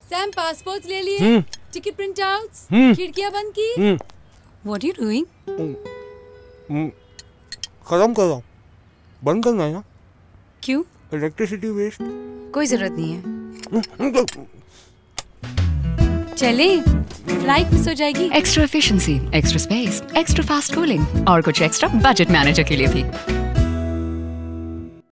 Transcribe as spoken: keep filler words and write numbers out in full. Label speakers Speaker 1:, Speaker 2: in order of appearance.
Speaker 1: Sam passport ले लिए, ticket print outs, खिड़कियां बंद की। What are you doing?
Speaker 2: खत्म कर रहा हूँ, बंद करना है ना।
Speaker 1: क्यों?
Speaker 2: Electricity waste.
Speaker 1: कोई जरूरत नहीं है। चले, फ्लाइट मिस हो जाएगी।
Speaker 3: Extra efficiency, extra space, extra fast cooling और कुछ एक्स्ट्रा बजट मैनेजर के लिए भी।